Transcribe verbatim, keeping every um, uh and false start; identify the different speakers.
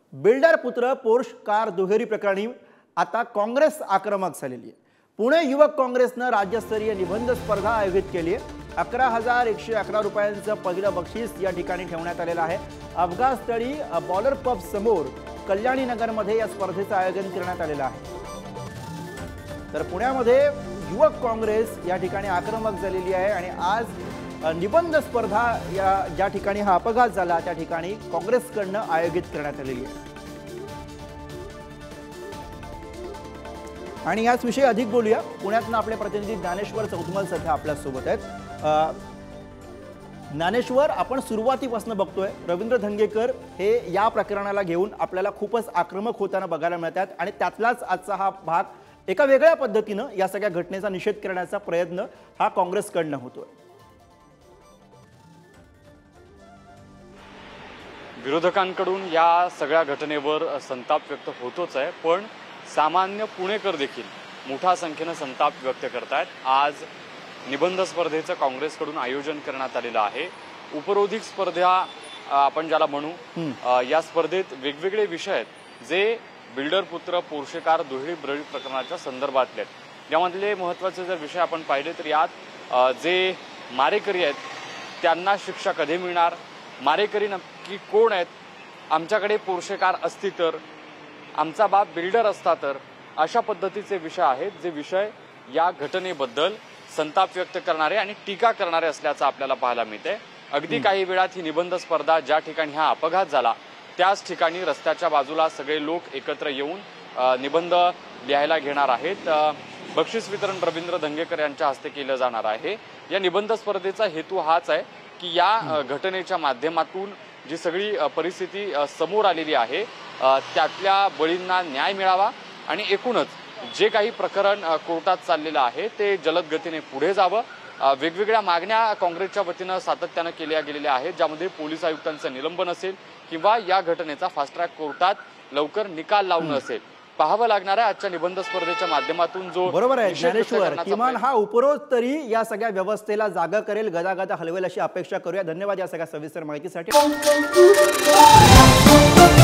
Speaker 1: Builder पुत्र Porsche car दुहेरी प्रकरणी आता काँग्रेस आक्रमक झालेली आहे। पुणे युवक काँग्रेसने राज्यस्तरीय निबंध स्पर्धा आयोजित केली आहे। अकरा हजार एकशे अकरा रुपयांचं पहिलं बक्षीस या ठिकाणी ठेवण्यात आलेलं आहे। अपघात स्थळी बॉलर पब समोर कल्याणी नगरमध्ये या स्पर्धेचं आयोजन करण्यात आलेलं आहे। तर पुण्यामध्ये युवक काँग्रेस या ठिकाणी आक्रमक झालेली आहे आणि आज निबंध स्पर्धा या ज्या ठिकाणी हा अपघात झाला त्या ठिकाणी काँग्रेसकडून आयोजित करण्यात आलेली आहे। आणि याच विषयी अधिक बोलूया। पुण्यातून आपले प्रतिनिधी ज्ञानेश्वर चौतमल सध्या आपल्या सोबत आहेत। ज्ञानेश्वर, आपण सुरुवातीपासून बघतोय रवींद्र धंगेकर हे या प्रकरणाला घेऊन आपल्याला खूपच आक्रमक होताना बघायला मिळतात आणि त्यातलाच आजचा हा भाग एका वेगळ्या पद्धतीने या सगळ्या घटनेचा निषेध करण्याचा प्रयत्न हा काँग्रेसकडून होतोय।
Speaker 2: विरोधकांकडून या सगळ्या घटनेवर संताप व्यक्त होतोच आहे, पण सामान्य पुणेकर देखील मोठ्या संख्येने संताप व्यक्त करतात। आज निबंध स्पर्धेचं काँग्रेसकडून आयोजन करण्यात आलेलं आहे। उपरोधिक स्पर्धा आपण ज्याला म्हणू, या स्पर्धेत वेगवेगळे विषय आहेत जे बिल्डर पुत्र पोर्शे कार दुहेरी प्रकरणाच्या संदर्भातले आहेत। यामधले महत्त्वाचे जर विषय आपण पाहिले तर यात जे मारेकरी आहेत त्यांना शिक्षा कधी मिळणार, मारेकरी नक्की कोण आहेत, आमच्याकडे पोर्शे कार असती तर, आमचा बाप बिल्डर असता तर, अशा पद्धतीचे विषय आहेत जे विषय या घटनेबद्दल संताप व्यक्त करणारे आणि टीका करणारे असल्याचं आपल्याला पाहायला मिळते। अगदी काही वेळात ही निबंध स्पर्धा ज्या ठिकाणी हा अपघात झाला त्याच ठिकाणी रस्त्याच्या बाजूला सगळे लोक एकत्र येऊन निबंध लिहायला घेणार आहेत। बक्षीस वितरण रवींद्र धंगेकर यांच्या हस्ते केलं जाणार आहे। या निबंध स्पर्धेचा हेतू हाच आहे की या घटनेच्या माध्यमातून जी सगळी परिस्थिती समोर आलेली आहे त्यातल्या बळींना न्याय मिळावा आणि एकूणच जे काही प्रकरण कोर्टात चाललेलं आहे ते जलद गतीने पुढे जावं। वेगवेगळ्या मागण्या काँग्रेसच्या वतीनं सातत्यानं केल्या गेलेल्या आहेत, ज्यामध्ये पोलीस आयुक्तांचं निलंबन असेल किंवा या घटनेचा फास्ट ट्रॅक कोर्टात लवकर निकाल लावणं असेल। पाहावं लागणार आहे आजच्या निबंध स्पर्धेच्या माध्यमातून जो
Speaker 1: बरोबर आहे ज्ञानेश्वर, किमान हा उपरोध तरी या सगळ्या व्यवस्थेला जागा करेल, गदागदा हलवेल अशी अपेक्षा करूया। धन्यवाद या सगळ्या सविस्तर माहितीसाठी।